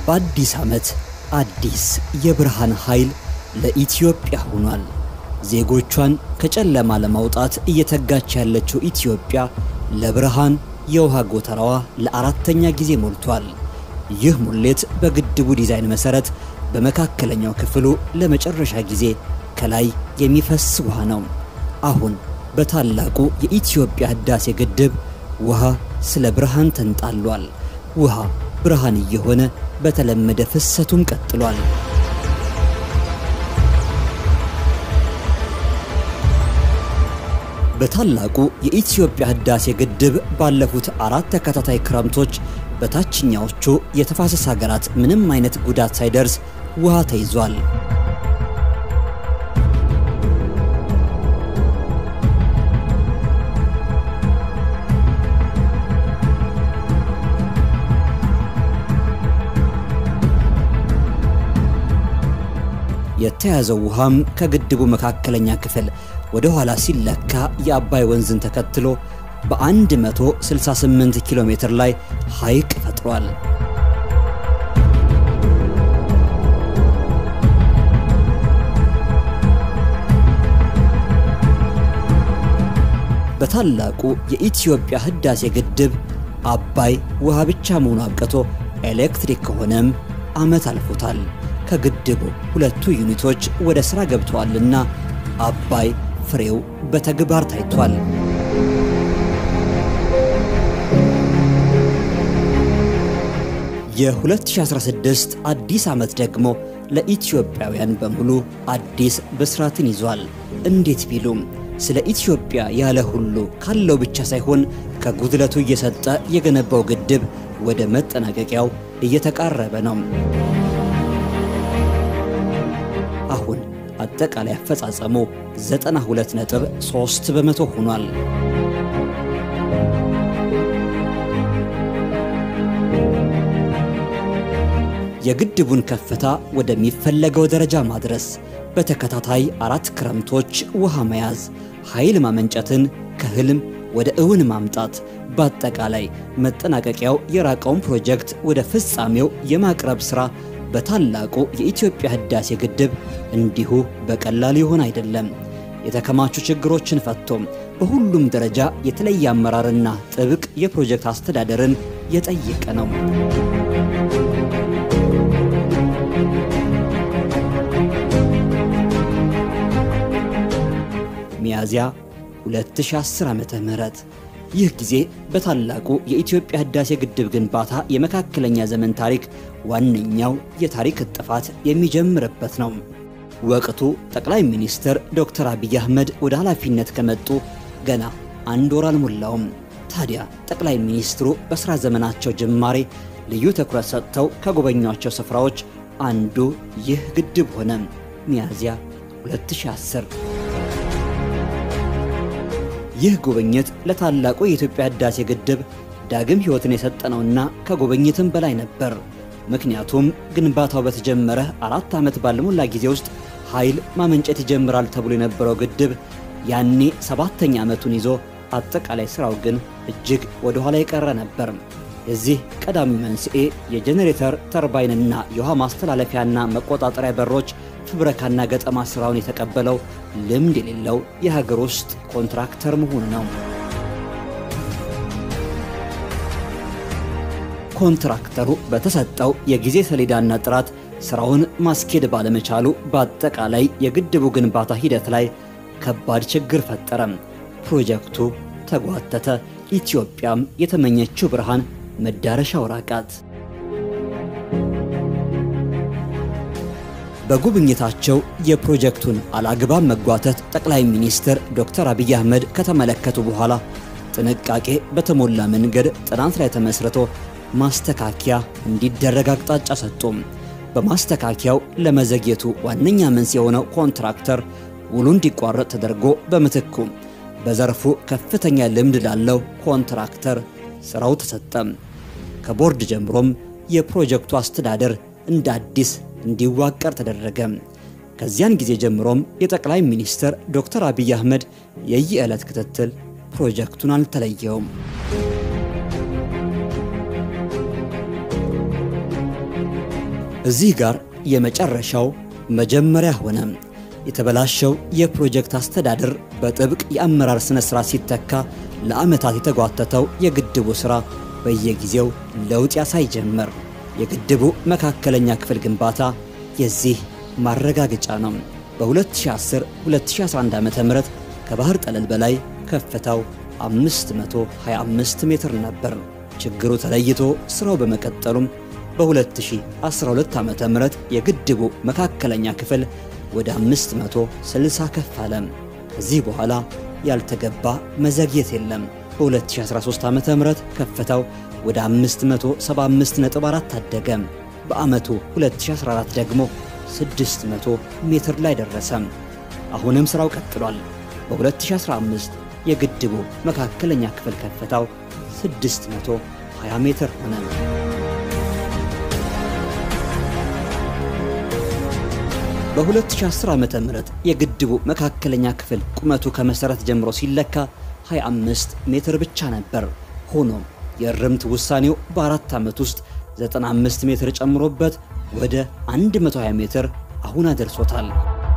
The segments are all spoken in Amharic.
በአዲስ ዓመት አዲስ የብርሃን ኃይል ለኢትዮጵያ ሆኗል። ዜጎቿን ከጨለማ ለማውጣት እየተጋች ያለችው ኢትዮጵያ ለብርሃን የውሃ ጎተራዋ ለአራተኛ ጊዜ ሞልቷል። ይህ ሙሌት በግድቡ ዲዛይን መሰረት በመካከለኛው ክፍሉ ለመጨረሻ ጊዜ ከላይ የሚፈስ ውሃ ነው። አሁን በታላቁ የኢትዮጵያ ህዳሴ ግድብ ውሃ ስለ ብርሃን ተንጣሏል። ውሃ ብርሃን እየሆነ በተለመደ ፍሰቱም ቀጥሏል። በታላቁ የኢትዮጵያ ህዳሴ ግድብ ባለፉት 4 ተከታታይ ክረምቶች በታችኛዎቹ የተፋሰስ ሀገራት ምንም አይነት ጉዳት ሳይደርስ ውሃ ተይዟል። የተያዘው ውሃም ከግድቡ መካከለኛ ክፍል ወደ ኋላ ሲለካ የአባይ ወንዝን ተከትሎ በ168 ኪሎ ሜትር ላይ ሐይቅ ፈጥሯል። በታላቁ የኢትዮጵያ ህዳሴ ግድብ አባይ ውሃ ብቻ መሆኑ አብቅቶ ኤሌክትሪክ ከሆነም ዓመት አልፎታል። ከግድቡ 2 ዩኒቶች ወደ ሥራ ገብተዋልና አባይ ፍሬው በተግባር ታይቷል። የ2016 አዲስ ዓመት ደግሞ ለኢትዮጵያውያን በሙሉ አዲስ ብስራትን ይዟል። እንዴት ቢሉም ስለ ኢትዮጵያ ያለ ሁሉ ካለው ብቻ ሳይሆን ከጉድለቱ እየሰጠ የገነባው ግድብ ወደ መጠናቀቂያው እየተቃረበ ነው። አሁን አጠቃላይ አፈጻጸሙ 92.3 በመቶ ሆኗል። የግድቡን ከፍታ ወደሚፈለገው ደረጃ ማድረስ፣ በተከታታይ 4 ክረምቶች ውሃ መያዝ፣ ኃይል ማመንጨትን ከህልም ወደ እውን ማምጣት፣ በአጠቃላይ መጠናቀቂያው የራቀውን ፕሮጀክት ወደ ፍጻሜው የማቅረብ ሥራ በታላቁ የኢትዮጵያ ህዳሴ ግድብ እንዲሁ በቀላል ይሆን አይደለም። የተከማቹ ችግሮችን ፈቶ በሁሉም ደረጃ የተለየ አመራርና ጥብቅ የፕሮጀክት አስተዳደርን የጠየቀ ነው። ሚያዝያ 2010 ዓመተ ምህረት ይህ ጊዜ በታላቁ የኢትዮጵያ ህዳሴ ግድብ ግንባታ የመካከለኛ ዘመን ታሪክ ዋነኛው የታሪክ ጥፋት የሚጀምርበት ነው። ወቅቱ ጠቅላይ ሚኒስትር ዶክተር አብይ አህመድ ወደ ኃላፊነት ከመጡ ገና 1 ወር አልሞላውም። ታዲያ ጠቅላይ ሚኒስትሩ በሥራ ዘመናቸው ጅማሬ ልዩ ትኩረት ሰጥተው ከጎበኟቸው ስፍራዎች አንዱ ይህ ግድብ ሆነ። ሚያዝያ 2010 ይህ ጉብኝት ለታላቁ የኢትዮጵያ ህዳሴ ግድብ ዳግም ህይወትን የሰጠነውና ከጉብኝትም በላይ ነበር። ምክንያቱም ግንባታው በተጀመረ 4 ዓመት ባልሞላ ጊዜ ውስጥ ኃይል ማመንጨት ይጀምራል ተብሎ የነበረው ግድብ ያኔ 7ኛ ዓመቱን ይዞ አጠቃላይ ሥራው ግን እጅግ ወደ ኋላ የቀረ ነበር። የዚህ ቀዳሚ መንስኤ የጄኔሬተር ተርባይንና የውሃ ማስተላለፊያና መቆጣጠሪያ በሮች ፍብረካና ገጠማ ሥራውን የተቀበለው ልምድ የሌለው የሀገር ውስጥ ኮንትራክተር መሆኑ ነው። ኮንትራክተሩ በተሰጠው የጊዜ ሰሌዳና ጥራት ሥራውን ማስኬድ ባለመቻሉ በአጠቃላይ የግድቡ ግንባታ ሂደት ላይ ከባድ ችግር ፈጠረ። ፕሮጀክቱ ተጓተተ። ኢትዮጵያም የተመኘችው ብርሃን መዳረሻው ራቃት። በጉብኝታቸው የፕሮጀክቱን አላግባብ መጓተት ጠቅላይ ሚኒስትር ዶክተር አብይ አህመድ ከተመለከቱ በኋላ ጥንቃቄ በተሞላ መንገድ ጥናት ላይ ተመስርቶ ማስተካከያ እንዲደረግ አቅጣጫ ሰጡ። በማስተካከያው ለመዘግየቱ ዋነኛ መንስኤ የሆነው ኮንትራክተር ውሉ እንዲቋረጥ ተደርጎ በምትኩ በዘርፉ ከፍተኛ ልምድ ላለው ኮንትራክተር ሥራው ተሰጠ። ከቦርድ ጀምሮም የፕሮጀክቱ አስተዳደር እንደ አዲስ እንዲዋቀር ተደረገ። ከዚያን ጊዜ ጀምሮም የጠቅላይ ሚኒስትር ዶክተር አብይ አህመድ የየዕለት ክትትል ፕሮጀክቱን እዚህ ጋር የመጨረሻው መጀመሪያ ሆነ። የተበላሸው የፕሮጀክት አስተዳደር በጥብቅ የአመራር ስነ ስርዓት ሲተካ ለዓመታት የተጓተተው የግድቡ ሥራ በየጊዜው ለውጥ ያሳይ ጀመር። የግድቡ መካከለኛ ክፍል ግንባታ የዚህ ማረጋገጫ ነው። በ2010-2011 ዓ.ም ከባህር ጠለል በላይ ከፍታው 525 ሜትር ነበር። ችግሩ ተለይቶ ስራው በመቀጠሉም በ2012 ዓ.ም የግድቡ መካከለኛ ክፍል ወደ 560 ከፍ አለ። ከዚህ በኋላ ያልተገባ መዘግየት የለም። በ2013 ዓ.ም ከፍታው ወደ 575.4 አደገ። በዓመቱ 2014 ደግሞ 600 ሜትር ላይ ደረሰ። አሁንም ስራው ቀጥሏል። በ2015 የግድቡ መካከለኛ ክፍል ከፍታው 620 ሜትር ሆነ። በ2010 ዓ.ም የግድቡ መካከለኛ ክፍል ቁመቱ ከመሰረት ጀምሮ ሲለካ 25 ሜትር ብቻ ነበር። ሆኖም የእርምት ውሳኔው በ4 ዓመት ውስጥ 95 ሜትር ጨምሮበት ወደ 120 ሜትር አሁን አደርሶታል።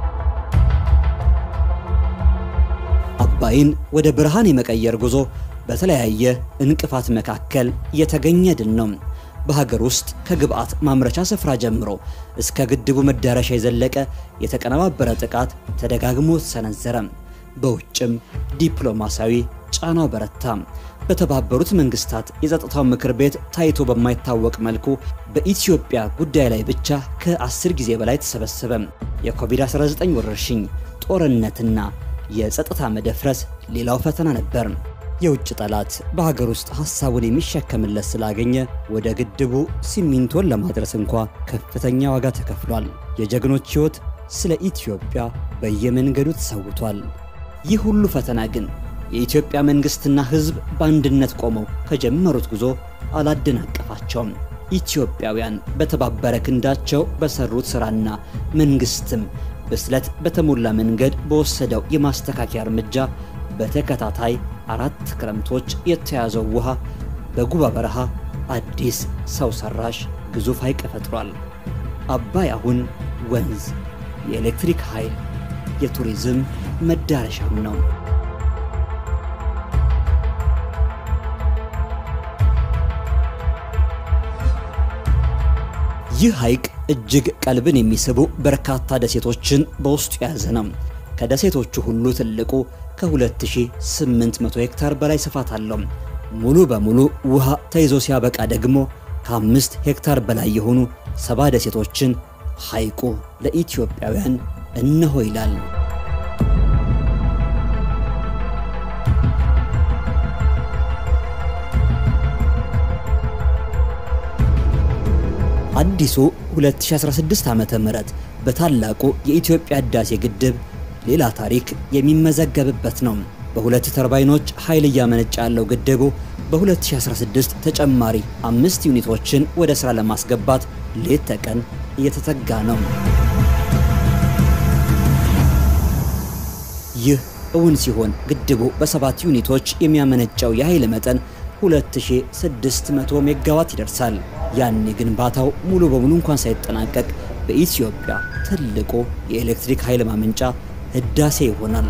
አባይን ወደ ብርሃን የመቀየር ጉዞ በተለያየ እንቅፋት መካከል የተገኘ ድል ነው። በሀገር ውስጥ ከግብአት ማምረቻ ስፍራ ጀምሮ እስከ ግድቡ መዳረሻ የዘለቀ የተቀነባበረ ጥቃት ተደጋግሞ ተሰነዘረ። በውጭም ዲፕሎማሲያዊ ጫናው በረታ። በተባበሩት መንግስታት የጸጥታው ምክር ቤት ታይቶ በማይታወቅ መልኩ በኢትዮጵያ ጉዳይ ላይ ብቻ ከ10 ጊዜ በላይ ተሰበሰበ። የኮቪድ-19 ወረርሽኝ፣ ጦርነትና የጸጥታ መደፍረስ ሌላው ፈተና ነበር። የውጭ ጠላት በሀገር ውስጥ ሐሳቡን የሚሸከምለት ስላገኘ ወደ ግድቡ ሲሚንቶን ለማድረስ እንኳ ከፍተኛ ዋጋ ተከፍሏል። የጀግኖች ሕይወት ስለ ኢትዮጵያ በየመንገዱ ተሰውቷል። ይህ ሁሉ ፈተና ግን የኢትዮጵያ መንግስትና ሕዝብ በአንድነት ቆመው ከጀመሩት ጉዞ አላደናቀፋቸውም። ኢትዮጵያውያን በተባበረ ክንዳቸው በሰሩት ሥራና መንግስትም ብስለት በተሞላ መንገድ በወሰደው የማስተካከያ እርምጃ በተከታታይ 4 ክረምቶች የተያዘው ውሃ በጉባ በረሃ አዲስ ሰው ሰራሽ ግዙፍ ሐይቅ ፈጥሯል። አባይ አሁን ወንዝ፣ የኤሌክትሪክ ኃይል፣ የቱሪዝም መዳረሻም ነው። ይህ ሐይቅ እጅግ ቀልብን የሚስቡ በርካታ ደሴቶችን በውስጡ የያዘ ነው። ከደሴቶቹ ሁሉ ትልቁ ከ2800 ሄክታር በላይ ስፋት አለው። ሙሉ በሙሉ ውሃ ተይዞ ሲያበቃ ደግሞ ከ5 ሄክታር በላይ የሆኑ 70 ደሴቶችን ሐይቁ ለኢትዮጵያውያን እነሆ ይላል። አዲሱ 2016 ዓመተ ምህረት በታላቁ የኢትዮጵያ ህዳሴ ግድብ ሌላ ታሪክ የሚመዘገብበት ነው። በሁለት ተርባይኖች ኃይል እያመነጨ ያለው ግድቡ በ2016 ተጨማሪ 5 ዩኒቶችን ወደ ሥራ ለማስገባት ሌት ተቀን እየተተጋ ነው። ይህ እውን ሲሆን ግድቡ በ7 ዩኒቶች የሚያመነጨው የኃይል መጠን 2600 ሜጋዋት ይደርሳል። ያኔ ግንባታው ሙሉ በሙሉ እንኳን ሳይጠናቀቅ በኢትዮጵያ ትልቁ የኤሌክትሪክ ኃይል ማመንጫ ህዳሴ ይሆናል።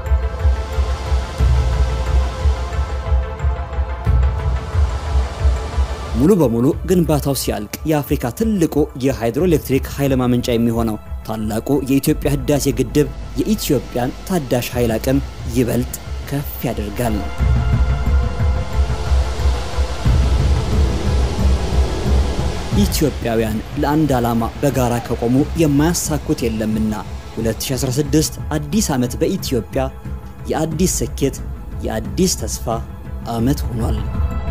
ሙሉ በሙሉ ግንባታው ሲያልቅ የአፍሪካ ትልቁ የሃይድሮኤሌክትሪክ ኃይል ማመንጫ የሚሆነው ታላቁ የኢትዮጵያ ህዳሴ ግድብ የኢትዮጵያን ታዳሽ ኃይል አቅም ይበልጥ ከፍ ያደርጋል። ኢትዮጵያውያን ለአንድ ዓላማ በጋራ ከቆሙ የማያሳኩት የለምና 2016 አዲስ ዓመት በኢትዮጵያ የአዲስ ስኬት፣ የአዲስ ተስፋ ዓመት ሆኗል።